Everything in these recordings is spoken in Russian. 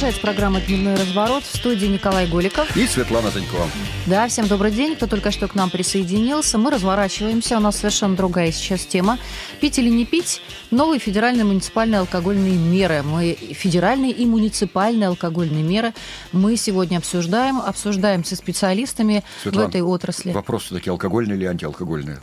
Продолжается программа «Дневной разворот». В студии Николай Голиков. И Светлана Занькова. Да, всем добрый день. Кто только что к нам присоединился. Мы разворачиваемся. У нас совершенно другая сейчас тема. Пить или не пить? Новые федеральные муниципальные алкогольные меры. Федеральные и муниципальные алкогольные меры мы сегодня обсуждаем со специалистами Светлана, в этой отрасли. Вопрос все-таки, алкогольные или антиалкогольные?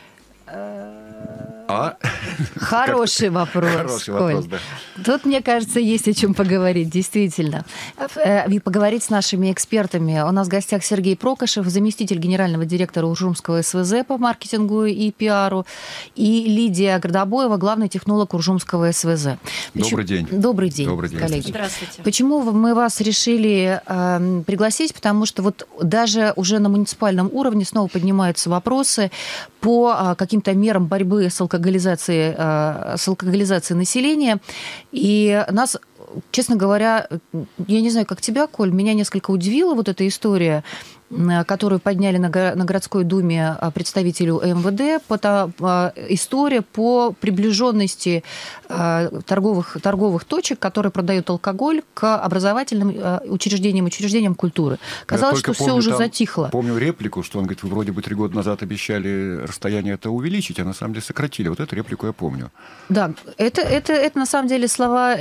Хороший вопрос, Коль. Да. Тут, мне кажется, есть о чем поговорить, действительно. И поговорить с нашими экспертами. У нас в гостях Сергей Прокошев, заместитель генерального директора Уржумского СВЗ по маркетингу и пиару, и Лидия Гордобоева, главный технолог Уржумского СВЗ. Добрый день. Добрый день, коллеги. Здравствуйте. Почему мы вас решили пригласить? Потому что вот даже уже на муниципальном уровне снова поднимаются вопросы по каким-то мерам борьбы с алкоголизацией населения. И нас, честно говоря, я не знаю, как тебя, Коль, меня несколько удивила вот эта история, которую подняли на городской думе представителю МВД, история по приближенности торговых точек, которые продают алкоголь, к образовательным учреждениям культуры. Казалось, что все уже затихло. Помню реплику, что он говорит, вы вроде бы 3 года назад обещали расстояние это увеличить, а на самом деле сократили. Вот эту реплику я помню. Да, это на самом деле слова.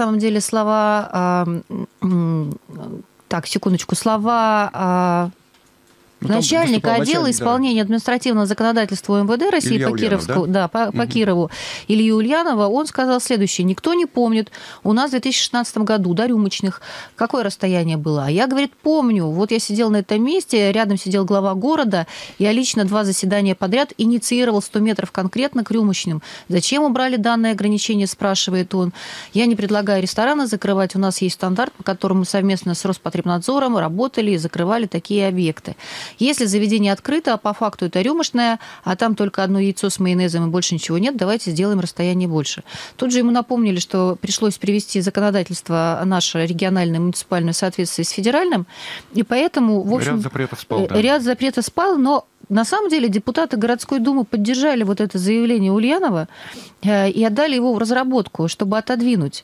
Так, секундочку, слова начальника отдела исполнения административного законодательства МВД России по Кировску, по Кирову, Илью Ульянова, он сказал следующее: никто не помнит, у нас в 2016 году до рюмочных какое расстояние было. А я, говорит, помню, вот я сидел на этом месте, рядом сидел глава города, я лично 2 заседания подряд инициировал 100 метров конкретно к рюмочным. Зачем убрали данное ограничение, спрашивает он. Я не предлагаю рестораны закрывать, у нас есть стандарт, по которому мы совместно с Роспотребнадзором работали и закрывали такие объекты. Если заведение открыто, а по факту это рюмочное, а там только одно яйцо с майонезом и больше ничего нет, давайте сделаем расстояние больше. Тут же ему напомнили, что пришлось привести законодательство наше региональное, муниципальное в соответствии с федеральным, и поэтому, в общем... Ряд запретов спал, но на самом деле депутаты городской думы поддержали вот это заявление Ульянова и отдали его в разработку, чтобы отодвинуть.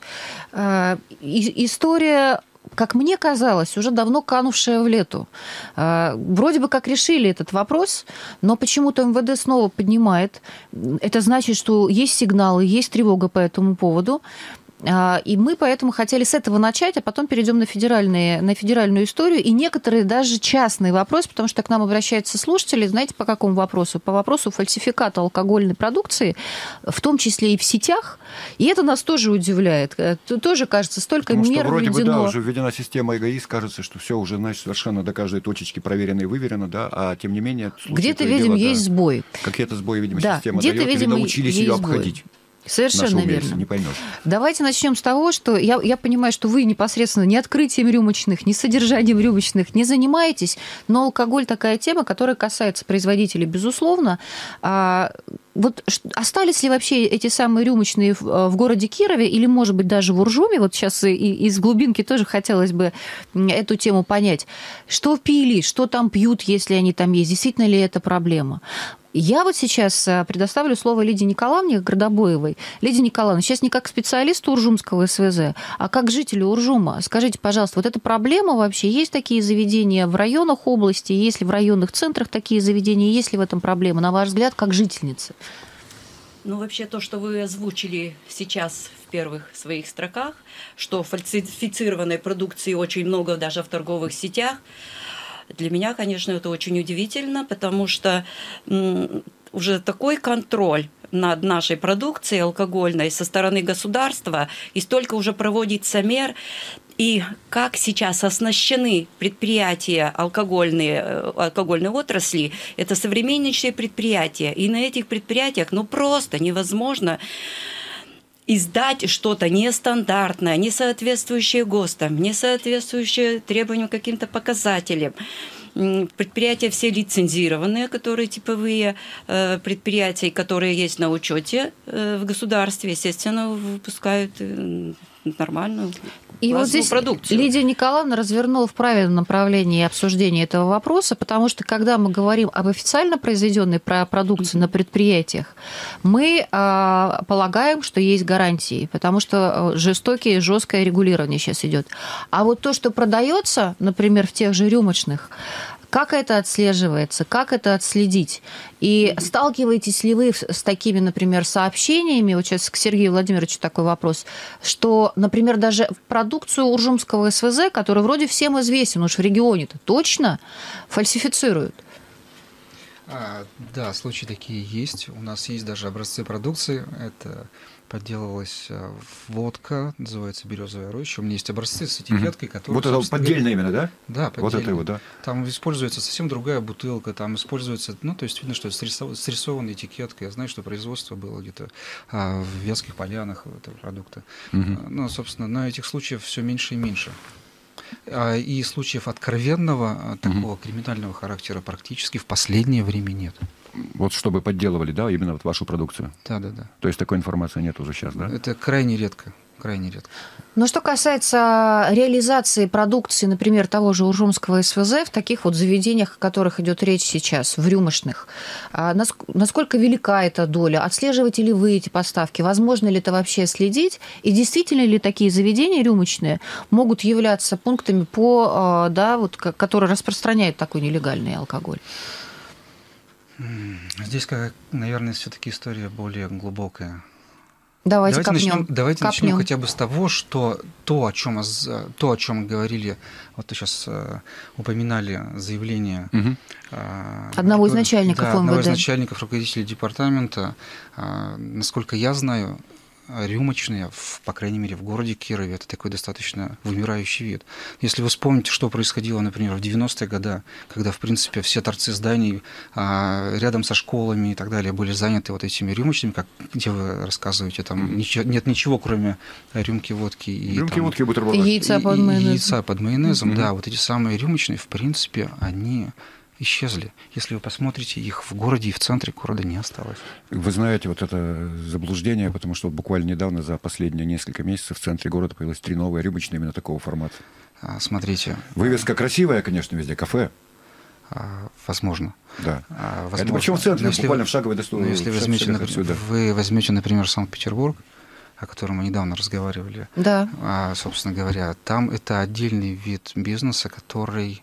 История, как мне казалось, уже давно канувшая в лету. Вроде бы как решили этот вопрос, но почему-то МВД снова поднимает. Это значит, что есть сигналы, есть тревога по этому поводу. И мы поэтому хотели с этого начать, а потом перейдем на федеральную историю и некоторые даже частные вопросы, потому что к нам обращаются слушатели, знаете, по какому вопросу? По вопросу фальсификата алкогольной продукции, в том числе и в сетях. И это нас тоже удивляет. Тоже, кажется, столько потому мер что вроде введено. бы, да, уже введена система эгоист, кажется, что все уже, значит, совершенно до каждой точечки проверено и выверено, да, а тем не менее... Где-то, видимо, есть сбой. Какие-то сбои, видимо, да, система дает, или научились ее обходить. Совершенно верно. Не поймешь. Давайте начнем с того, что я понимаю, что вы непосредственно ни открытием рюмочных, ни содержанием рюмочных не занимаетесь, но алкоголь такая тема, которая касается производителей, безусловно. Вот остались ли вообще эти самые рюмочные в городе Кирове или, может быть, даже в Уржуме? Вот сейчас из глубинки тоже хотелось бы эту тему понять. Что пили, что там пьют, если они там есть? Действительно ли это проблема? Я вот сейчас предоставлю слово Лидии Николаевне Гордобоевой. Лидия Николаевна, сейчас не как специалисту Уржумского СВЗ, а как жителю Уржума. Скажите, пожалуйста, вот эта проблема вообще? Есть такие заведения в районах области? Есть ли в районных центрах такие заведения? Есть ли в этом проблема, на ваш взгляд, как жительница? Ну, вообще то, что вы озвучили сейчас в первых своих строках, что фальсифицированной продукции очень много даже в торговых сетях, для меня, конечно, это очень удивительно, потому что уже такой контроль над нашей продукцией алкогольной со стороны государства, и столько уже проводится мер, и как сейчас оснащены предприятия алкогольной отрасли, это современнейшие предприятия, и на этих предприятиях просто невозможно издать что-то нестандартное, не соответствующее ГОСТам, не соответствующее требованиям каким-то показателям. Предприятия все лицензированные, которые типовые предприятия, которые есть на учете в государстве, естественно, выпускают нормальную И вот здесь продукцию. Лидия Николаевна развернула в правильном направлении обсуждения этого вопроса, потому что, когда мы говорим об официально произведенной продукции на предприятиях, мы полагаем, что есть гарантии, потому что жесткое регулирование сейчас идет. А вот то, что продается, например, в тех же рюмочных, как это отслеживается, как это отследить? И сталкиваетесь ли вы с такими, например, сообщениями, вот сейчас к Сергею Владимировичу такой вопрос, что, например, даже продукцию Уржумского СВЗ, который вроде всем известен, уж в регионе-то точно, фальсифицируют? Да, случаи такие есть. У нас есть даже образцы продукции. Это подделывалась водка, называется «Березовая роща». У меня есть образцы с этикеткой, которые... Вот это поддельное именно, да? Да, поддельное. Вот это его, да. Там используется совсем другая бутылка, там используется... Ну, то есть видно, что это срисованная этикетка. Я знаю, что производство было где-то в Вятских Полянах этого продукта. Ну, собственно, но этих случаев все меньше и меньше. И случаев откровенного такого криминального характера практически в последнее время нет. Вот чтобы подделывали, да, именно вот вашу продукцию? Да. То есть такой информации нет уже сейчас, да? Это крайне редко. Крайне редко. Но что касается реализации продукции, например, того же Уржумского СВЗ в таких вот заведениях, о которых идет речь сейчас, в рюмочных, насколько велика эта доля? Отслеживаете ли вы эти поставки? Возможно ли это вообще следить? И действительно ли такие заведения рюмочные могут являться пунктами, которые распространяют такой нелегальный алкоголь? Здесь, наверное, все-таки история более глубокая. Давайте начнем хотя бы с того, что то, о чем говорили, вот вы сейчас упоминали заявление одного из начальников МВД. Одного из начальников, руководителей департамента. Насколько я знаю, рюмочные, по крайней мере, в городе Кирове, это такой достаточно вымирающий вид. Если вы вспомните, что происходило, например, в 90-е годы, когда, в принципе, все торцы зданий рядом со школами и так далее были заняты вот этими рюмочными, где вы рассказываете, там нет ничего, кроме рюмки водки и водки, бутерброды. Яйца под майонезом. Да, вот эти самые рюмочные, в принципе, они исчезли. Если вы посмотрите, их в городе и в центре города не осталось. Вы знаете, вот это заблуждение, потому что буквально недавно, за последние несколько месяцев, в центре города появилось 3 новые рюмочные именно такого формата. Смотрите. Вывеска красивая, конечно, везде, кафе. Возможно. Да. Это причем в центре, буквально в шаговой доступности. Если вы возьмете, например, Санкт-Петербург, о котором мы недавно разговаривали, да. Собственно говоря, там это отдельный вид бизнеса, который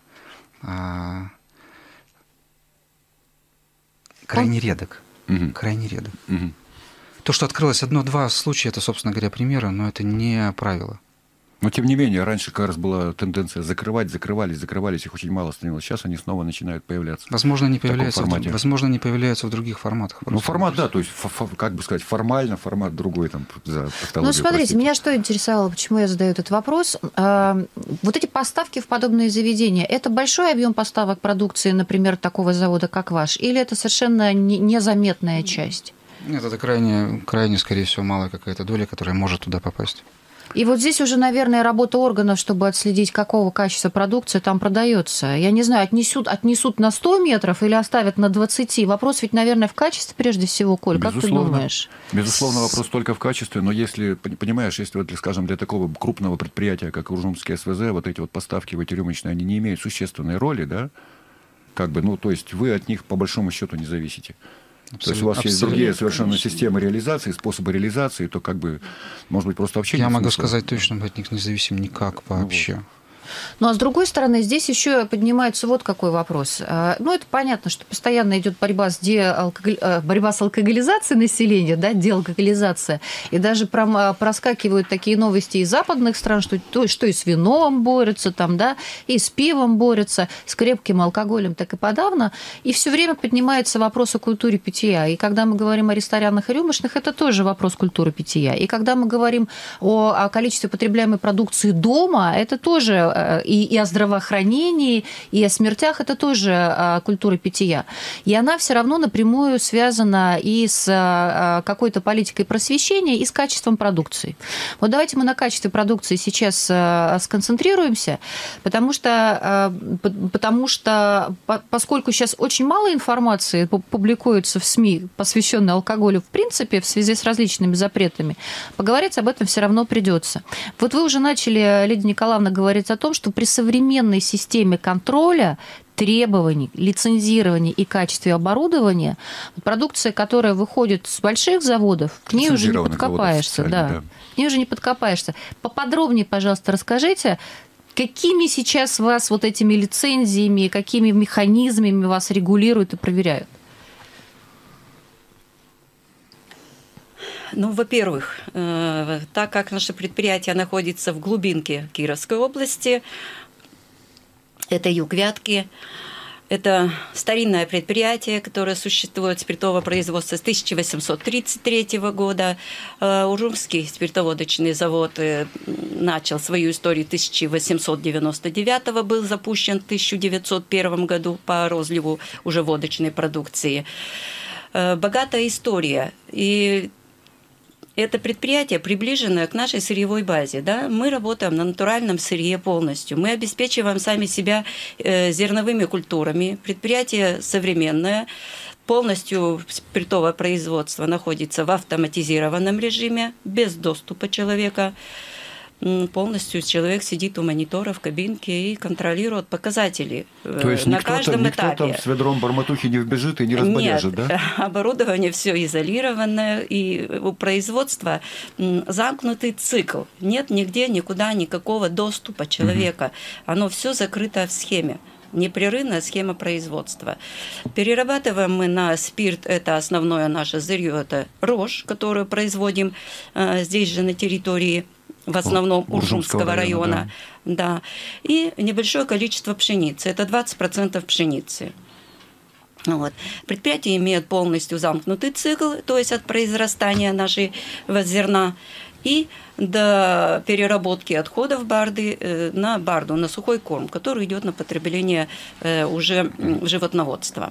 крайне редок. Крайне редок. То, что открылось 1-2 случая, это, собственно говоря, примеры, но это не правило. Но, тем не менее, раньше как раз была тенденция закрывались, их очень мало становилось. Сейчас они снова начинают появляться. Возможно, не появляются в других форматах. Ну, формат, да, то есть, как бы сказать, формально формат другой там за тавтологию. Ну, смотрите, меня что интересовало, почему я задаю этот вопрос. Вот эти поставки в подобные заведения, это большой объем поставок продукции, например, такого завода, как ваш, или это совершенно незаметная часть? Нет, это крайне, скорее всего, малая какая-то доля, которая может туда попасть. И вот здесь уже, наверное, работа органов, чтобы отследить, какого качества продукция там продается. Я не знаю, отнесут на 100 метров или оставят на 20. Вопрос ведь, наверное, в качестве прежде всего, Коль. Как ты думаешь? Безусловно, вопрос только в качестве. Но если, понимаешь, если, вот, скажем, для такого крупного предприятия, как Уржумский СВЗ, вот эти вот поставки в эти рюмочные, они не имеют существенной роли, да? Как бы, ну, то есть вы от них, по большому счету, не зависите. То есть у вас есть другие совершенно системы реализации, способы реализации, то как бы, может быть, просто вообще Я могу сказать точно, мы от них не зависим никак вообще. Ну, а с другой стороны, здесь еще поднимается вот какой вопрос. Ну, это понятно, что постоянно идет борьба с алкоголизацией населения, да, деалкоголизация. И даже проскакивают такие новости из западных стран, что и с вином борются, там, да, и с пивом борются, с крепким алкоголем, так и подавно. И все время поднимается вопрос о культуре питья. И когда мы говорим о ресторанах и рюмочных, это тоже вопрос культуры питья. И когда мы говорим о количестве потребляемой продукции дома, это тоже и о здравоохранении, и о смертях, это тоже культура питья. И она все равно напрямую связана и с какой-то политикой просвещения, и с качеством продукции. Вот давайте мы на качестве продукции сейчас сконцентрируемся, потому что поскольку сейчас очень мало информации публикуется в СМИ, посвященной алкоголю в принципе, в связи с различными запретами, поговорить об этом все равно придется. Вот вы уже начали, Лидия Николаевна, говорить о том, что при современной системе контроля, требований, лицензирования и качестве оборудования, продукция, которая выходит с больших заводов, к ней уже не подкопаешься. Да. К ней уже не подкопаешься. Поподробнее, пожалуйста, расскажите, какими сейчас вас вот этими лицензиями, какими механизмами вас регулируют и проверяют? Ну, во-первых, так как наше предприятие находится в глубинке Кировской области, это юг Вятки, это старинное предприятие, которое существует спиртового производства с 1833 года. Урумский спиртоводочный завод начал свою историю в 1899 году, был запущен в 1901 году по розливу уже водочной продукции. Богатая история. И это предприятие приближено к нашей сырьевой базе. Да? Мы работаем на натуральном сырье полностью. Мы обеспечиваем сами себя зерновыми культурами. Предприятие современное, полностью спиртовое производство находится в автоматизированном режиме, без доступа человека. Полностью человек сидит у монитора в кабинке и контролирует показатели. То есть на каждом этапе. Никто там с ведром барматухи не вбежит и не разбодяжит, да? Нет, оборудование все изолированное, и у производства замкнутый цикл. Нет нигде, никуда никакого доступа человека. Оно все закрыто в схеме. Непрерывная схема производства. Перерабатываем мы на спирт, это основное наше сырье, это рожь, которую производим здесь же на территории в основном Уржумского района. Да. И небольшое количество пшеницы. Это 20% пшеницы. Вот. Предприятие имеет полностью замкнутый цикл, то есть от произрастания нашего зерна и до переработки отходов барды на барду, на сухой корм, который идет на потребление уже в животноводство.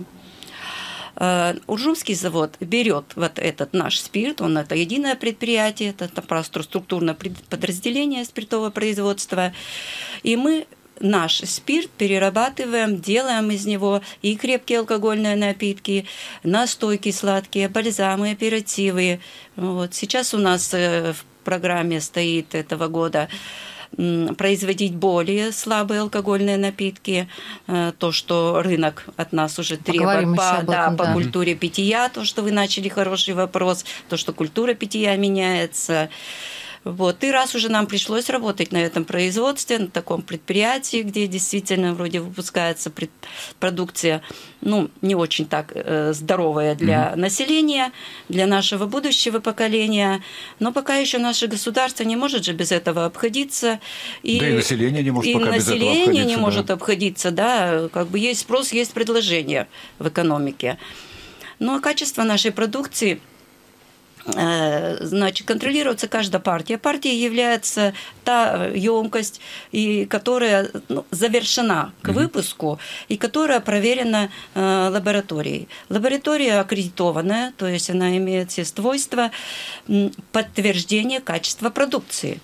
Уржумский завод берет вот этот наш спирт, он это единое предприятие, это просто структурное подразделение спиртового производства, и мы наш спирт перерабатываем, делаем из него и крепкие алкогольные напитки, настойки сладкие, бальзамы, аперитивы. Вот. Сейчас у нас в программе стоит этого года производить более слабые алкогольные напитки, то, что рынок от нас уже требует по культуре питья, то, что вы начали хороший вопрос, то, что культура питья меняется. Вот. И раз уже нам пришлось работать на этом производстве, на таком предприятии, где действительно вроде выпускается продукция, ну, не очень так здоровая для населения, для нашего будущего поколения, но пока еще наше государство не может же без этого обходиться. И население не может пока без этого обходиться. И население не может обходиться, да, как бы есть спрос, есть предложение в экономике. Ну, а качество нашей продукции, значит, контролируется каждая партия. Партия является та емкость, которая завершена к выпуску и которая проверена лабораторией. Лаборатория аккредитованная, то есть она имеет все свойства подтверждения качества продукции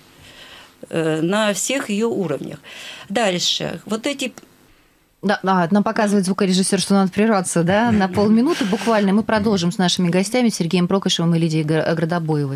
на всех ее уровнях. Дальше. Вот эти... Да, нам показывает звукорежиссер, что надо прерваться, да, на полминуты буквально. Мы продолжим с нашими гостями Сергеем Прокошевым и Лидией Градобоевой.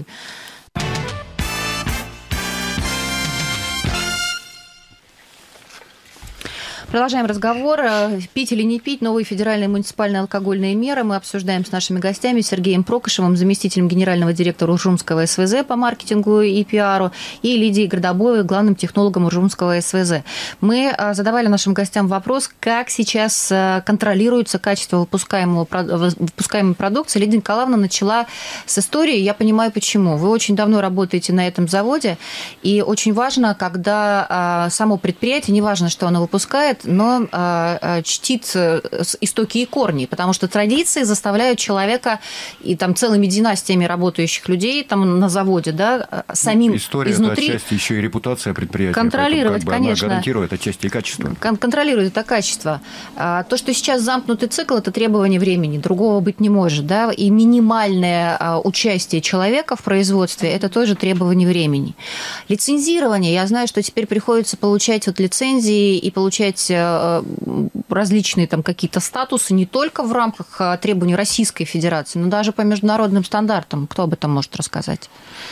Продолжаем разговор. Пить или не пить, новые федеральные муниципальные алкогольные меры. Мы обсуждаем с нашими гостями Сергеем Прокошевым, заместителем генерального директора Уржумского СВЗ по маркетингу и пиару, и Лидией Градобоевой, главным технологом Уржумского СВЗ. Мы задавали нашим гостям вопрос, как сейчас контролируется качество выпускаемой продукции. Лидия Николаевна начала с истории. Я понимаю, почему. Вы очень давно работаете на этом заводе, и очень важно, когда само предприятие, неважно, что оно выпускает, но чтит истоки и корни, потому что традиции заставляют человека и там целыми династиями работающих людей там на заводе, да, самим история изнутри... История – это отчасти еще и репутация предприятия. Контролировать, поэтому, конечно. Она гарантирует отчасти и качество. Контролирует это качество. То, что сейчас замкнутый цикл, это требование времени, другого быть не может, да, и минимальное участие человека в производстве – это тоже требование времени. Лицензирование. Я знаю, что теперь приходится получать вот лицензии и получать различные там какие-то статусы не только в рамках требований Российской Федерации, но даже по международным стандартам. Кто об этом может рассказать?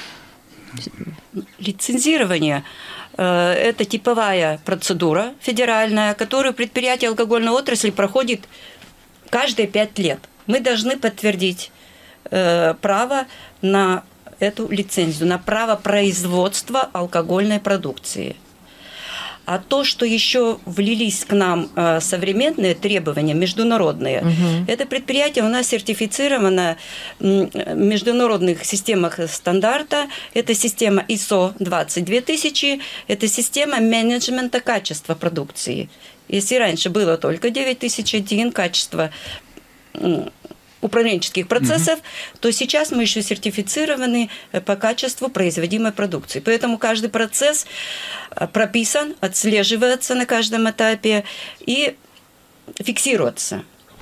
Лицензирование – это типовая процедура федеральная, которую предприятие алкогольной отрасли проходит каждые 5 лет. Мы должны подтвердить право на эту лицензию, на право производства алкогольной продукции. А то, что еще влились к нам современные требования, международные, это предприятие у нас сертифицировано в международных системах стандарта. Это система ISO 22000, это система менеджмента качества продукции. Если раньше было только 9001 качество управленческих процессов, то сейчас мы еще сертифицированы по качеству производимой продукции. Поэтому каждый процесс прописан, отслеживается на каждом этапе и фиксируется.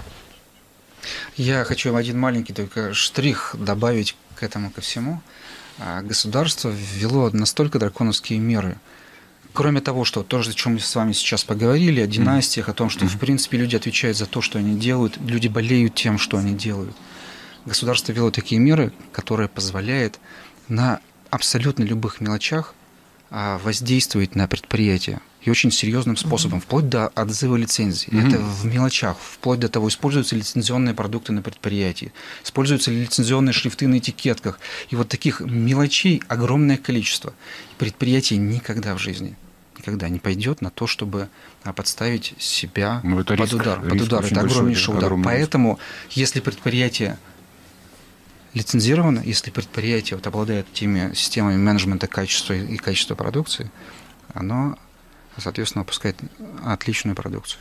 Я хочу один маленький только штрих добавить к этому ко всему. Государство ввело настолько драконовские меры. Кроме того, что то, о чем мы с вами сейчас поговорили, о династиях, о том, что, в принципе, люди отвечают за то, что они делают, люди болеют тем, что они делают. Государство ввело такие меры, которые позволяют на абсолютно любых мелочах воздействовать на предприятие. И очень серьезным способом, вплоть до отзыва лицензий. Это в мелочах, вплоть до того, используются лицензионные продукты на предприятии, используются лицензионные шрифты на этикетках. И вот таких мелочей огромное количество. Предприятие никогда в жизни не пойдет на то, чтобы подставить себя под удар. Это огромнейший удар. Поэтому, если предприятие лицензировано, если предприятие обладает теми системами менеджмента качества и качества продукции, оно, соответственно, выпускает отличную продукцию.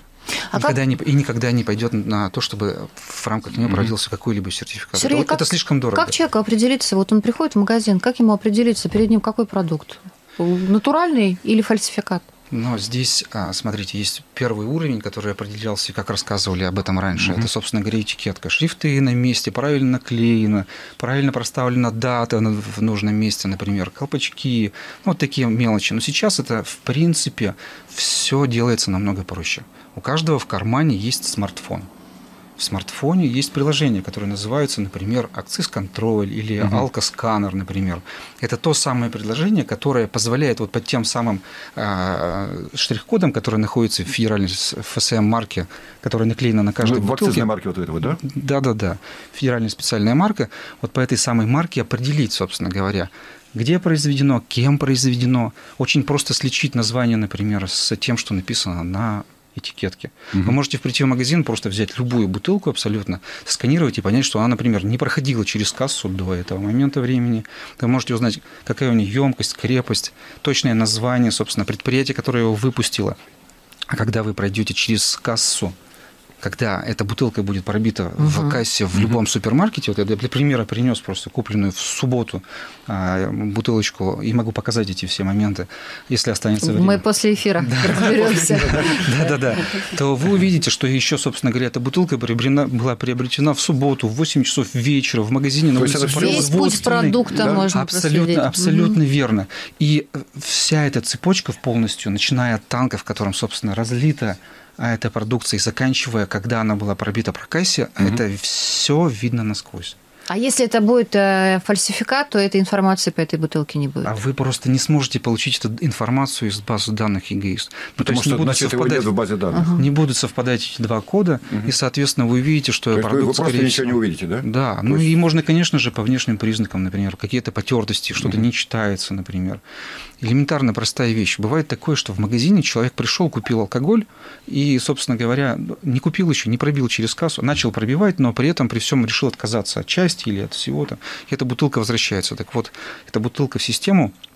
Никогда не пойдет на то, чтобы в рамках нее проводился какой-либо сертификат. Сергей, это слишком дорого. Как человеку определиться? Вот он приходит в магазин, как ему определиться, перед ним какой продукт? Натуральный или фальсификат? Но здесь, смотрите, есть первый уровень, который определялся, как рассказывали об этом раньше. Это, собственно говоря, этикетка. Шрифты на месте, правильно наклеено, правильно проставлена дата в нужном месте, например, колпачки, вот такие мелочи. Но сейчас это, в принципе, все делается намного проще. У каждого в кармане есть смартфон. В смартфоне есть приложения, которые называются, например, «Акциз-контроль» или «Алкосканер», например. Это то самое приложение, которое позволяет вот под тем самым штрих-кодом, который находится в федеральной ФСМ-марке, которая наклеена на каждой бутылке. В акцизной марке вот этого, да? Да. Федеральная специальная марка. Вот по этой самой марке определить, собственно говоря, где произведено, кем произведено. Очень просто сличить название, например, с тем, что написано на этикетки. Вы можете прийти в магазин, просто взять любую бутылку абсолютно, сканировать и понять, что она, например, не проходила через кассу до этого момента времени. Вы можете узнать, какая у нее емкость, крепость, точное название, собственно, предприятия, которое его выпустило. А когда вы пройдете через кассу, когда эта бутылка будет пробита в кассе в любом супермаркете, вот я для примера принес просто купленную в субботу бутылочку и могу показать эти все моменты, если останется время. Мы после эфира разберемся. Да. То вы увидите, что еще, собственно говоря, эта бутылка была приобретена в субботу в 8 часов вечера в магазине на улице Производственной. Весь путь продукта можно проследить. Абсолютно верно. И вся эта цепочка полностью, начиная от танка, в котором, собственно, разлита эта продукция, и заканчивая, когда она была пробита по кассе, это все видно насквозь. А если это будет фальсификат, то этой информации по этой бутылке не будет? А вы просто не сможете получить эту информацию из базы данных ЕГЭИС. Потому что, значит, его нет в базе данных. Не будут совпадать эти два кода, и, соответственно, вы увидите, что продукт... Вы просто ничего не увидите, да? Да. Ну и можно, конечно же, по внешним признакам, например, какие-то потертости, что-то не читается, например. Элементарно простая вещь. Бывает такое, что в магазине человек пришел, купил алкоголь и, собственно говоря, не купил еще, не пробил через кассу, начал пробивать, но при этом при всем решил отказаться от части или от всего-то, и эта бутылка возвращается. Так вот, эта бутылка в систему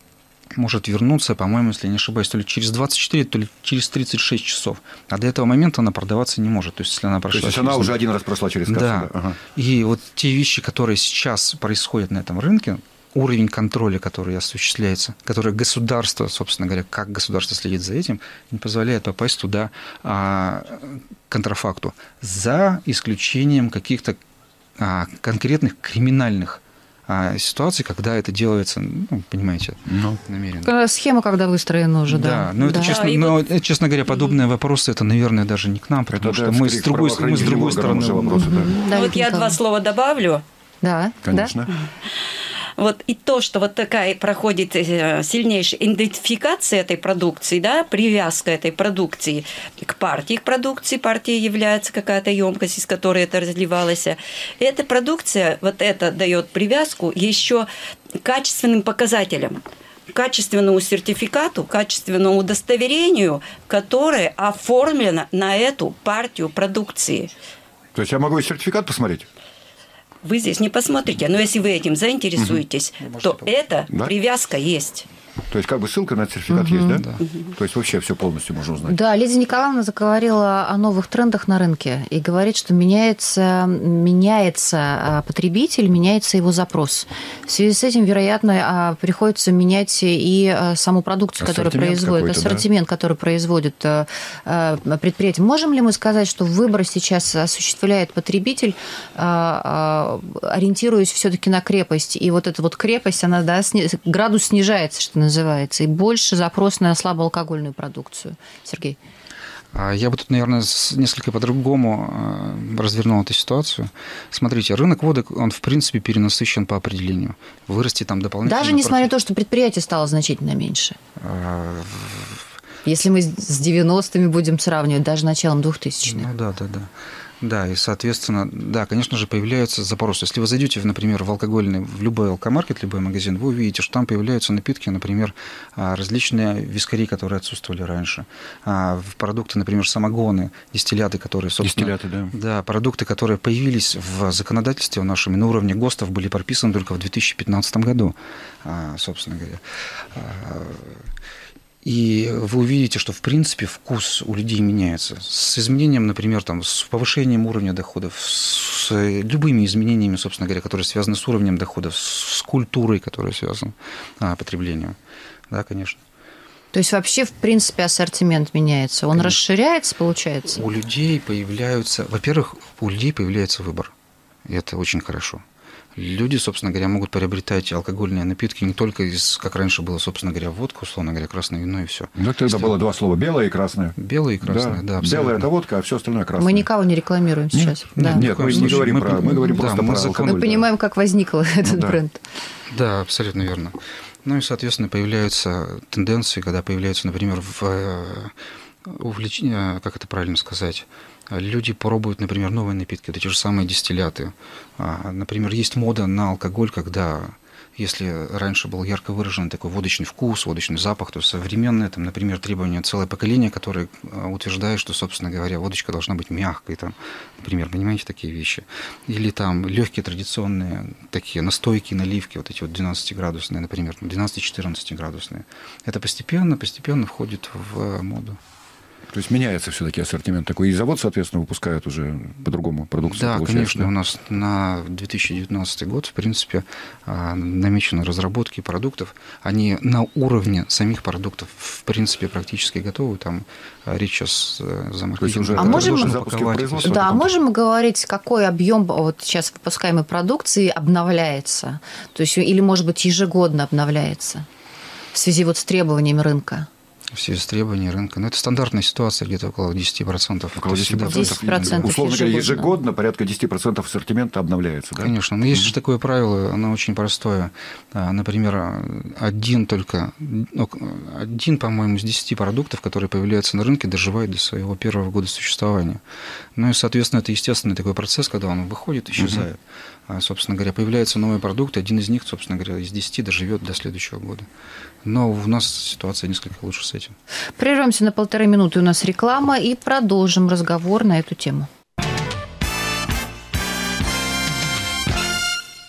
может вернуться, по-моему, если я не ошибаюсь, то ли через 24, то ли через 36 часов. А до этого момента она продаваться не может. То есть, если она прошла... То есть, она уже один раз прошла через кассу. Да. Ага. И вот те вещи, которые сейчас происходят на этом рынке, уровень контроля, который осуществляется, который государство, собственно говоря, как государство следит за этим, не позволяет попасть туда контрафакту, за исключением каких-то конкретных криминальных ситуаций, когда это делается, понимаете, намеренно. Схема, когда выстроена уже, да. Но это, честно говоря, подобные вопросы, это, наверное, даже не к нам, потому что мы с другой стороны. Вопросы, да. Вот я 2 слова добавлю. Да, конечно. Да? Вот и то, что вот такая проходит сильнейшая идентификация этой продукции, да, привязка этой продукции к продукции, партия является какая-то емкость, из которой это разливалось. Эта продукция, вот это дает привязку еще качественным показателям, качественному сертификату, качественному удостоверению, которое оформлено на эту партию продукции. То есть я могу и сертификат посмотреть? Вы здесь не посмотрите, но если вы этим заинтересуетесь, то эта привязка есть. То есть, как бы ссылка на сертификат есть, да? То есть, вообще все полностью можно узнать. Да, Лидия Николаевна заговорила о новых трендах на рынке и говорит, что меняется потребитель, меняется его запрос. В связи с этим, вероятно, приходится менять и саму продукцию, которую производит, ассортимент, который производит предприятие. Можем ли мы сказать, что выбор сейчас осуществляет потребитель, ориентируясь все-таки на крепость, и вот эта вот крепость, она, да, градус снижается, что называется, и больше запрос на слабоалкогольную продукцию. Сергей? Я бы тут, наверное, несколько по-другому развернул эту ситуацию. Смотрите, рынок водок, он, в принципе, перенасыщен по определению. Вырасти там дополнительно... Даже несмотря на то, что предприятие стало значительно меньше. Если мы с 90-ми будем сравнивать, даже началом 2000-х. Ну да. Да, и, соответственно, да, конечно же, появляются запросы. Если вы зайдете, например, в любой алкомаркет, любой магазин, вы увидите, что там появляются напитки, например, различные вискари, которые отсутствовали раньше, продукты, например, самогоны, дистилляты, которые, собственно... Дистилляты, да. Да, продукты, которые появились в законодательстве нашем, на уровне ГОСТов были прописаны только в 2015 году, собственно говоря. И вы увидите, что, в принципе, вкус у людей меняется. С изменением, например, с повышением уровня доходов, с любыми изменениями, собственно говоря, которые связаны с уровнем доходов, с культурой, которая связана с потреблением. Да, конечно. То есть вообще, в принципе, ассортимент меняется? Он расширяется, получается? У людей появляется выбор. И это очень хорошо. Люди, собственно говоря, могут приобретать алкогольные напитки не только из, как раньше было, собственно говоря, водка, условно говоря, красное вино и все. Ну, тогда было 2 слова: белое и красное. Белое и красное, да. Белое – это водка, а все остальное красное. Мы никого не рекламируем сейчас. Нет, мы не говорим про... Мы говорим просто про алкоголь. Мы понимаем, как возник этот бренд. Да, абсолютно верно. Ну и, соответственно, появляются тенденции, когда появляются, например, увлечение, как это правильно сказать, люди пробуют, например, новые напитки, это те же самые дистилляты. Например, есть мода на алкоголь, когда, если раньше был ярко выраженный такой водочный вкус, водочный запах, то современное, например, требования целое поколение, которое утверждает, что, собственно говоря, водочка должна быть мягкой, например, понимаете, такие вещи. Или легкие традиционные такие настойки, наливки, вот эти 12-градусные, например, 12-14-градусные. Это постепенно входит в моду. То есть меняется все-таки ассортимент такой. И завод, соответственно, выпускает уже по-другому продукцию. Да, конечно, у нас на 2019 год, в принципе, намечены разработки продуктов. Они на уровне самих продуктов, в принципе, практически готовы. Там речь сейчас за маркетингом. Можем мы говорить, какой объем вот сейчас выпускаемой продукции обновляется? То есть, или, может быть, ежегодно обновляется в связи с требованиями рынка? В связи с требованиями рынка. Но это стандартная ситуация, где-то около 10%. Около 10%. Условно говоря, ежегодно порядка 10% ассортимента обновляется. Да? Конечно. Но есть же такое правило, оно очень простое. Например, один, по-моему, из 10 продуктов, которые появляются на рынке, доживает до своего первого года существования. Ну и, соответственно, это естественный такой процесс, когда он выходит, исчезает. Собственно говоря, появляются новые продукты, один из них, собственно говоря, из 10 доживет до следующего года. Но у нас ситуация несколько лучше с этим. Прервемся на 1,5 минуты, у нас реклама, и продолжим разговор на эту тему.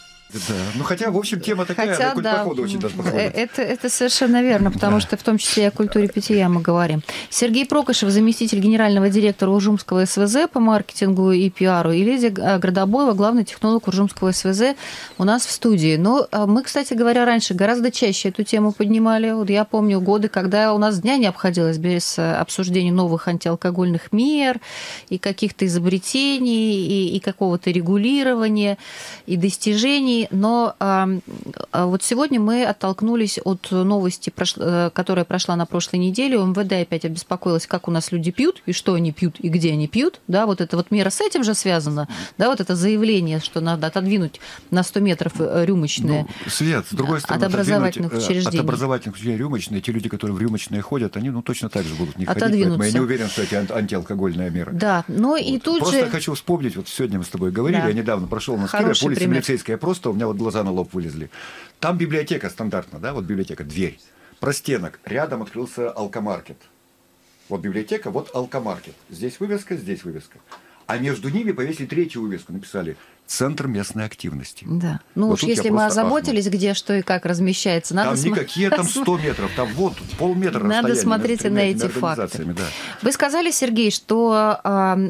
Да. Ну, хотя, в общем, тема такая, походу очень даже подходит. Это совершенно верно, потому что в том числе и о культуре питья мы говорим. Сергей Прокошев, заместитель генерального директора Уржумского СВЗ по маркетингу и пиару, и Лидия Градобоева, главный технолог Уржумского СВЗ, у нас в студии. Но мы, кстати говоря, раньше гораздо чаще эту тему поднимали. Вот я помню годы, когда у нас дня не обходилось без обсуждения новых антиалкогольных мер и каких-то изобретений, и какого-то регулирования, и достижений. Но вот сегодня мы оттолкнулись от новости, которая прошла на прошлой неделе. МВД опять обеспокоилась, как у нас люди пьют, и что они пьют, и где они пьют. Да, вот эта вот мера с этим же связана. Да, вот это заявление, что надо отодвинуть на 100 метров рюмочные. Ну, Свет, с другой стороны, от образовательных учреждений. От образовательных учреждений рюмочные, те люди, которые в рюмочные ходят, они точно так же будут не ходить. Поэтому я не уверен, что это антиалкогольная мера. Да, но вот. И тут просто же... хочу вспомнить, вот сегодня мы с тобой говорили, да. Я недавно прошел на Кирове, по улице Милицейская, просто у меня вот глаза на лоб вылезли. Там библиотека стандартно, да, вот библиотека, дверь. Простенок, рядом открылся алкомаркет. Вот библиотека, вот алкомаркет. Здесь вывеска, здесь вывеска. А между ними повесили третью вывеску, написали «Центр местной активности». Да. Ну вот уж если мы озаботились, где, что и как размещается, надо там никакие там 100 метров, там вот полметра расстояния. Надо смотреть на эти факты. Да. Вы сказали, Сергей, что,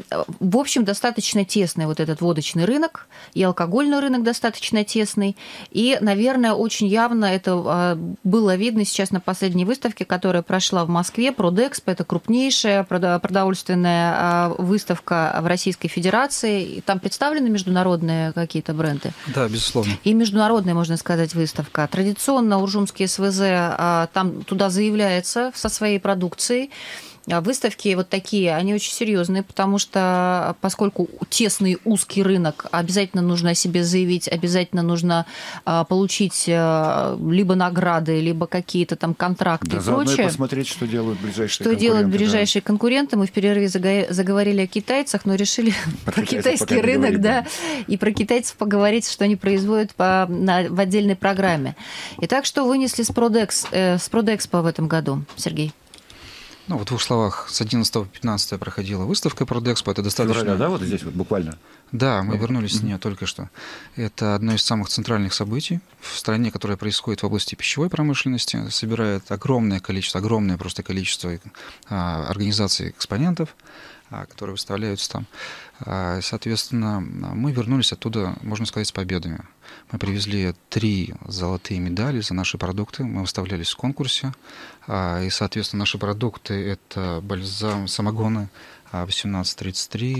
в общем, достаточно тесный вот этот водочный рынок, и алкогольный рынок достаточно тесный, и, наверное, очень явно это было видно сейчас на последней выставке, которая прошла в Москве, Продэкспо, это крупнейшая продовольственная выставка в Российской Федерации, и там представлены международные какие-то бренды. Да, безусловно. И международная, можно сказать, выставка. Традиционно Уржумский СВЗ там туда заявляется со своей продукцией. Выставки вот такие, они очень серьезные, потому что поскольку тесный узкий рынок, обязательно нужно о себе заявить, обязательно нужно получить либо награды, либо какие-то там контракты и прочее. Заодно и посмотреть, что делают ближайшие конкуренты. Что делают ближайшие конкуренты. Мы в перерыве заговорили о китайцах, но решили про китайский рынок, да, и про китайцев поговорить, что они производят в отдельной программе. Итак, что вынесли с Продэкспо в этом году, Сергей? Ну, в двух словах, с 11 по 15 проходила выставка Продэкспо. Это достаточно... Февраля, да, вот здесь вот буквально? Да, мы вернулись с нее только что. Это одно из самых центральных событий в стране, которое происходит в области пищевой промышленности. Собирает огромное количество организаций экспонентов, которые выставляются там. Соответственно, мы вернулись оттуда, можно сказать, с победами. Мы привезли 3 золотые медали за наши продукты. Мы выставлялись в конкурсе. И, соответственно, наши продукты – это самогоны 1833,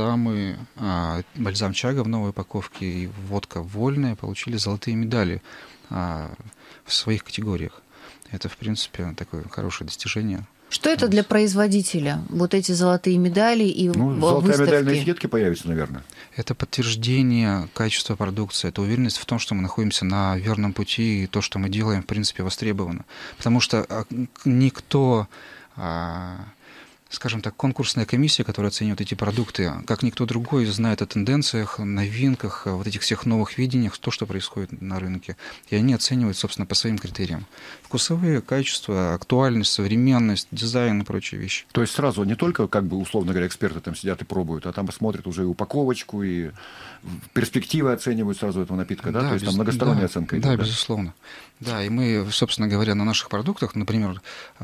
бальзам чага в новой упаковке и водка вольная получили золотые медали в своих категориях. Это, в принципе, такое хорошее достижение. Что это для производителя? Вот эти золотые медали и выставки? Золотая медаль на этикетке появится, наверное. Это подтверждение качества продукции, это уверенность в том, что мы находимся на верном пути, и то, что мы делаем, в принципе, востребовано. Потому что никто, скажем так, конкурсная комиссия, которая оценивает эти продукты, как никто другой, знает о тенденциях, новинках, вот этих всех новых видениях, то, что происходит на рынке. И они оценивают, собственно, по своим критериям. Вкусовые качества, актуальность, современность, дизайн и прочие вещи. То есть сразу не только, условно говоря, эксперты там сидят и пробуют, а там смотрят уже и упаковочку, и перспективы оценивают сразу этого напитка, да? То есть там многосторонняя оценка идет. Да, безусловно. Да, и мы, собственно говоря, на наших продуктах, например,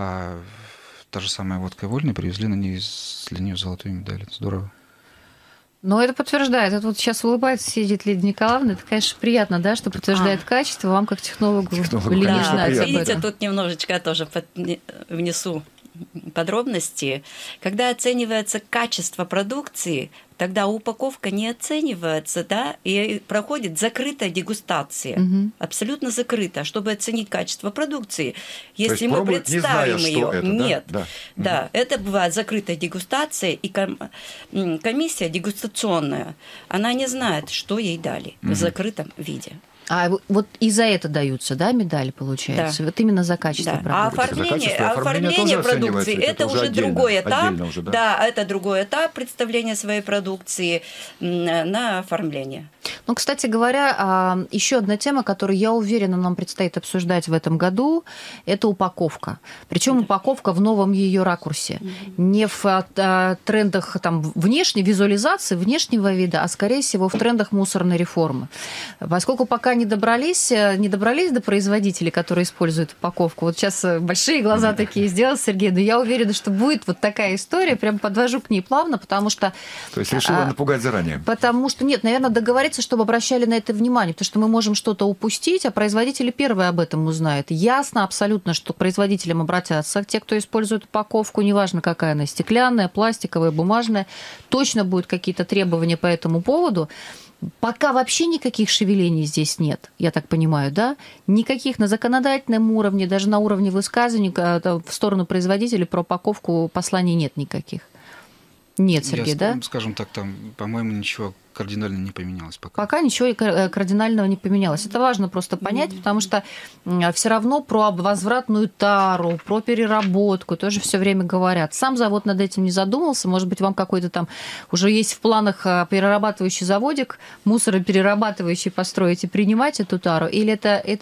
та же самая водка вольная, привезли для нее золотую медаль. Это здорово. Но это подтверждает. Это вот сейчас улыбается, сидит Лидия Николаевна. Это, конечно, приятно, да, что подтверждает качество. Вам, как технологу, да, видите, тут немножечко я тоже внесу подробности. Когда оценивается качество продукции, тогда упаковка не оценивается, да, и проходит закрытая дегустация. Абсолютно закрыта, чтобы оценить качество продукции. Если мы представим ее, нет. Да, это бывает закрытая дегустация, и комиссия дегустационная, она не знает, что ей дали в закрытом виде. А вот и за это даются, да, медали, получается? Да. Вот именно за качество продукции. А оформление продукции – это уже другой этап. Уже, да, это другой этап представления своей продукции на оформление. Ну, кстати говоря, еще одна тема, которую, я уверена, нам предстоит обсуждать в этом году, это упаковка. Причем упаковка в новом ее ракурсе. Не в трендах там, внешней визуализации, внешнего вида, а скорее всего в трендах мусорной реформы. Поскольку пока не добрались до производителей, которые используют упаковку. Вот сейчас большие глаза такие сделал Сергей, но я уверена, что будет вот такая история, прям подвожу к ней плавно, потому что... То есть решила напугать заранее? Потому что, нет, наверное, договориться, чтобы обращали на это внимание, потому что мы можем что-то упустить, а производители первые об этом узнают. Ясно абсолютно, что к производителям обратятся те, кто использует упаковку, неважно, какая она, стеклянная, пластиковая, бумажная, точно будут какие-то требования по этому поводу. Пока вообще никаких шевелений здесь нет, я так понимаю, да? Никаких на законодательном уровне, даже на уровне высказываний в сторону производителей про упаковку посланий нет никаких. Нет, Сергей, да? Скажем так, там, по-моему, ничего кардинально не поменялось пока. Пока ничего кардинального не поменялось. Это важно просто понять, потому что все равно про возвратную тару, про переработку тоже все время говорят. Сам завод над этим не задумался. Может быть, вам какой-то там уже есть в планах перерабатывающий заводик, мусороперерабатывающий построить и принимать эту тару? Или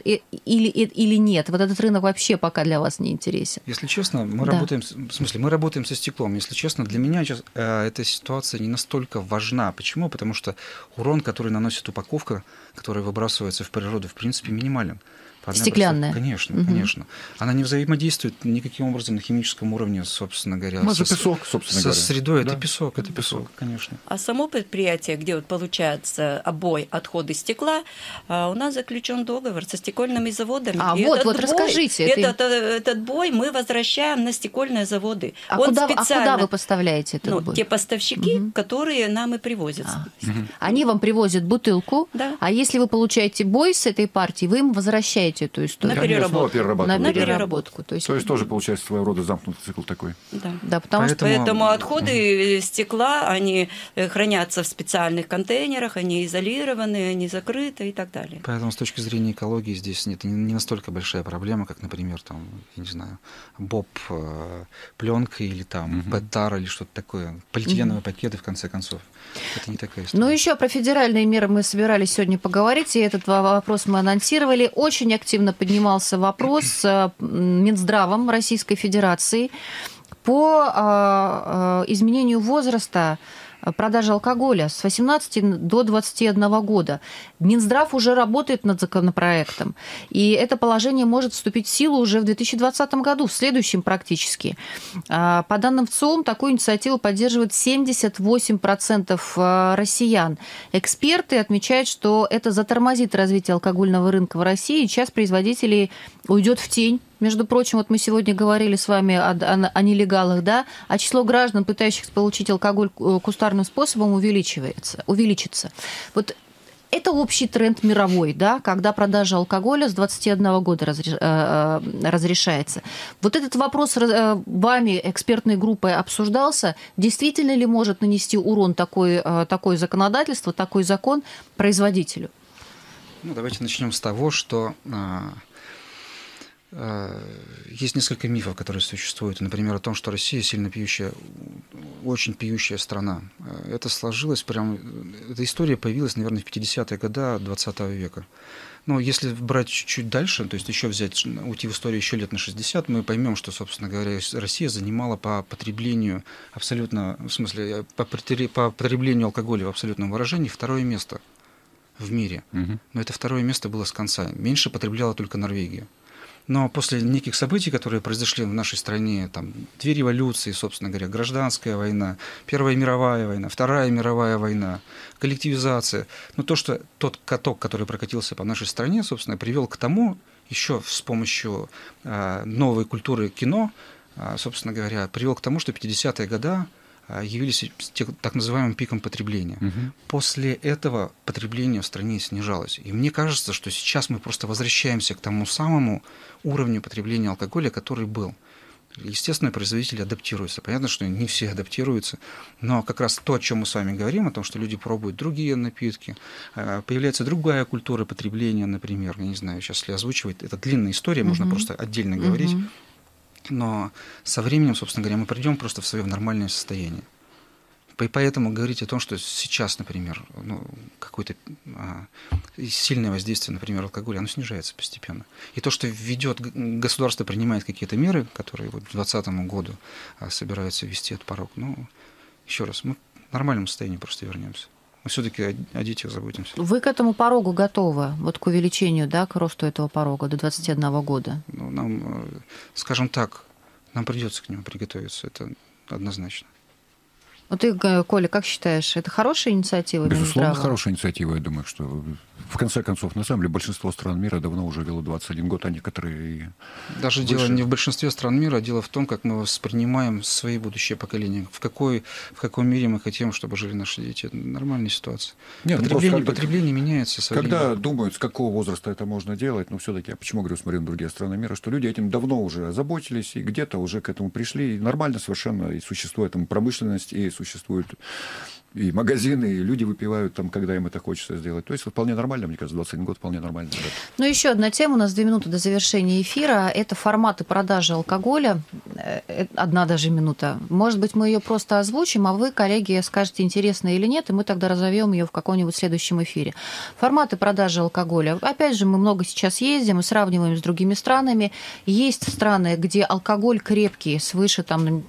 нет? Вот этот рынок вообще пока для вас не интересен. Если честно, мы работаем со стеклом. Если честно, для меня сейчас эта ситуация не настолько важна. Почему? Потому что урон, который наносит упаковка, которая выбрасывается в природу, в принципе, минимален. Стеклянная? Конечно, конечно. Она не взаимодействует никаким образом на химическом уровне, собственно говоря. Это песок, собственно говоря. Со средой, да? это песок, конечно. А само предприятие, где вот получается обой, отходы стекла, у нас заключен договор со стекольными заводами. Расскажите. Этот бой мы возвращаем на стекольные заводы. Куда вы поставляете этот бой? Те поставщики, которые нам и привозят. Они вам привозят бутылку, да. А если вы получаете бой с этой партии, вы им возвращаете эту историю. На переработку. То есть тоже получается своего рода замкнутый цикл такой. Да, поэтому отходы стекла, они хранятся в специальных контейнерах, они изолированы, они закрыты и так далее. Поэтому с точки зрения экологии здесь нет не настолько большая проблема, как, например, там, я не знаю, боб, пленка или там ПЭТ-тара или что-то такое, полиэтиленовые пакеты, в конце концов. Это не такая история. Ну, еще про федеральные меры мы собирались сегодня поговорить, и этот вопрос мы анонсировали. Очень активно поднимался вопрос с Минздравом Российской Федерации по изменению возраста продажи алкоголя с 18 до 21 года. Минздрав уже работает над законопроектом, и это положение может вступить в силу уже в 2020 году, в следующем практически. По данным ВЦИОМ, такую инициативу поддерживает 78% россиян. Эксперты отмечают, что это затормозит развитие алкогольного рынка в России, и часть производителей уйдет в тень. Между прочим, вот мы сегодня говорили с вами о нелегалах, да, а число граждан, пытающихся получить алкоголь кустарным способом, увеличится. Вот это общий тренд мировой, да, когда продажа алкоголя с 21 года разрешается. Вот этот вопрос вами, экспертной группой, обсуждался. Действительно ли может нанести урон такое законодательство, такой закон производителю? Ну, давайте начнем с того, что есть несколько мифов, которые существуют. Например, о том, что Россия сильно пьющая, очень пьющая страна. Это сложилось прям... Эта история появилась, наверное, в 50-е годы 20 века. Но если брать чуть-чуть дальше, то есть еще уйти в историю еще лет на 60, мы поймем, что, собственно говоря, Россия занимала по потреблению абсолютно... В смысле, по потреблению алкоголя в абсолютном выражении второе место в мире. Но это второе место было с конца. Меньше потребляла только Норвегия. Но после неких событий, которые произошли в нашей стране, там, две революции, собственно говоря, гражданская война, Первая мировая война, Вторая мировая война, коллективизация, то, что тот каток, который прокатился по нашей стране, собственно, привел к тому, еще с помощью новой культуры кино, собственно говоря, привел к тому, что 50-е годы явились так называемым пиком потребления. После этого потребление в стране снижалось. И мне кажется, что сейчас мы просто возвращаемся к тому самому уровню потребления алкоголя, который был. Естественно, производители адаптируются. Понятно, что не все адаптируются, но как раз то, о чем мы с вами говорим, о том, что люди пробуют другие напитки, появляется другая культура потребления, например, я не знаю, сейчас если озвучивать, это длинная история, можно просто отдельно говорить. Но со временем, собственно говоря, мы придем просто в свое нормальное состояние. Поэтому говорить о том, что сейчас, например, какое-то сильное воздействие, например, алкоголя, оно снижается постепенно. И то, что государство принимает какие-то меры, которые вот к 2020 году собираются ввести этот порог, еще раз, мы в нормальном состоянии просто вернемся. Мы все-таки о детях заботимся. Вы к этому порогу готовы, вот к увеличению, да, к росту этого порога до 21 года? Нам, скажем так, нам придется к нему приготовиться, это однозначно. Ты, Коля, как считаешь, это хорошая инициатива? Безусловно, хорошая инициатива. Я думаю, что в конце концов, на самом деле, большинство стран мира давно уже вело 21 год, а некоторые даже выше. Дело не в большинстве стран мира, а дело в том, как мы воспринимаем свои будущие поколения. В каком мире мы хотим, чтобы жили наши дети. Это нормальная ситуация. Нет, потребление меняется. Когда думают, с какого возраста это можно делать, все-таки, я почему говорю, смотрю на другие страны мира, что люди этим давно уже озаботились, и где-то уже к этому пришли. И нормально совершенно и существует там промышленность, и существуют и магазины, и люди выпивают там, когда им это хочется сделать. То есть вполне нормально, мне кажется, 21 год вполне нормально. Ну, еще одна тема, у нас 2 минуты до завершения эфира. Это форматы продажи алкоголя. Одна даже минута. Может быть, мы ее просто озвучим, а вы, коллеги, скажете, интересно или нет, и мы тогда разовьем ее в каком-нибудь следующем эфире. Форматы продажи алкоголя. Опять же, мы много сейчас ездим и сравниваем с другими странами. Есть страны, где алкоголь крепкий, свыше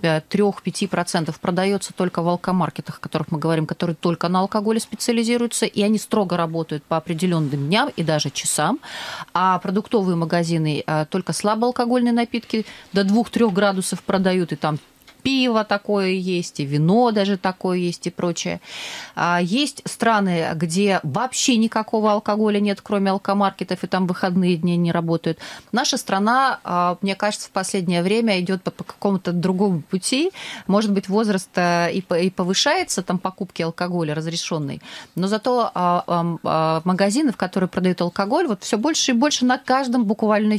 3-5% продается только в алкомаркетах, о которых мы говорим, которые только на алкоголе специализируются, и они строго работают по определенным дням и даже часам, а продуктовые магазины только слабоалкогольные напитки до 2-3 градусов продают, и там пиво такое есть, и вино даже такое есть, и прочее. Есть страны, где вообще никакого алкоголя нет, кроме алкомаркетов, и там выходные дни не работают. Наша страна, мне кажется, в последнее время идет по какому-то другому пути. Может быть, возраст и повышается, там, покупки алкоголя разрешенный, но зато магазинов, которые продают алкоголь, вот все больше и больше на каждом буквальном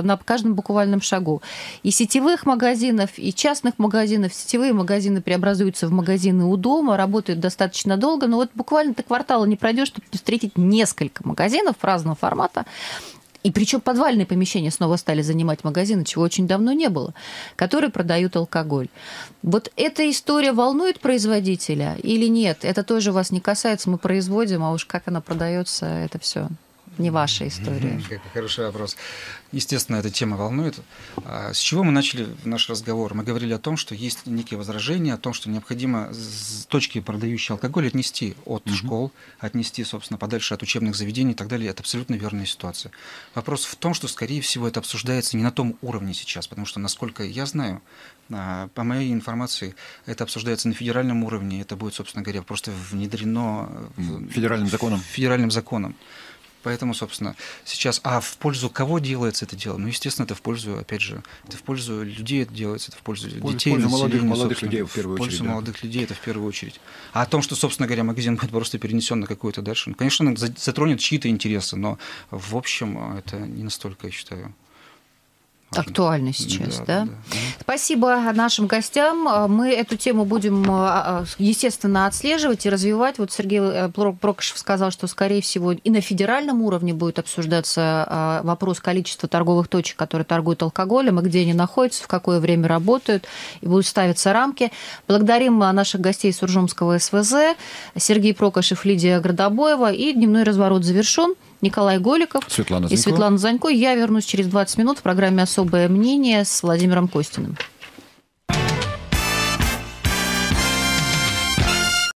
шагу. И сетевых магазинов, и частных магазинов. Сетевые магазины преобразуются в магазины у дома, работают достаточно долго, но вот буквально до квартала не пройдешь, чтобы встретить несколько магазинов разного формата. И причем подвальные помещения снова стали занимать магазины, чего очень давно не было, которые продают алкоголь. Вот эта история волнует производителя или нет? Это тоже вас не касается, мы производим, а уж как она продается, это все не ваша история. Хороший вопрос. Естественно, эта тема волнует. С чего мы начали наш разговор? Мы говорили о том, что есть некие возражения, о том, что необходимо точки, продающие алкоголь, отнести от школ, отнести, собственно, подальше от учебных заведений и так далее. Это абсолютно верная ситуация. Вопрос в том, что, скорее всего, это обсуждается не на том уровне сейчас, потому что, насколько я знаю, по моей информации, это обсуждается на федеральном уровне, это будет, собственно говоря, просто внедрено федеральным законом. Поэтому, собственно, сейчас... А в пользу кого делается это дело? Естественно, это в пользу, опять же, это в пользу людей это делается, это в пользу детей, в пользу молодых людей, в первую очередь. В пользу молодых людей это в первую очередь. А о том, что, собственно говоря, магазин будет просто перенесен на какую-то дальше, конечно, затронет чьи-то интересы, но, в общем, это не настолько, я считаю, актуально сейчас, да? Спасибо нашим гостям. Мы эту тему будем, естественно, отслеживать и развивать. Вот Сергей Прокошев сказал, что, скорее всего, и на федеральном уровне будет обсуждаться вопрос количества торговых точек, которые торгуют алкоголем, и где они находятся, в какое время работают, и будут ставиться рамки. Благодарим наших гостей с Уржумского СВЗ, Сергей Прокошев, Лидия Градобоева, и дневной разворот завершен. Николай Голиков и Светлана Занько. Я вернусь через 20 минут в программе «Особое мнение» с Владимиром Костиным.